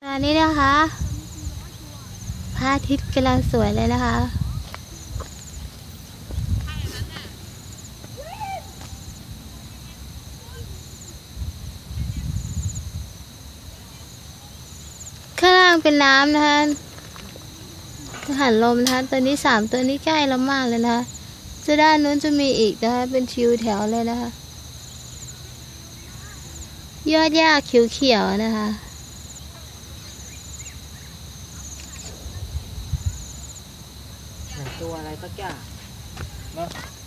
ตอนนี้นะคะพระอาทิตย์กำลังสวยเลยนะคะข้างล่างเป็นน้ำนะคะหันลมนะคะตัวนี้3ตัวนี้ใกล้เรามากเลยนะคะจะด้านนู้นจะมีอีกนะคะเป็นทิวแถวเลยนะคะยอดหญ้าเขียวๆนะคะตัวอะไรสักอย่างเนาะ